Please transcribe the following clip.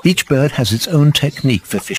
Each bird has its own technique for fishing.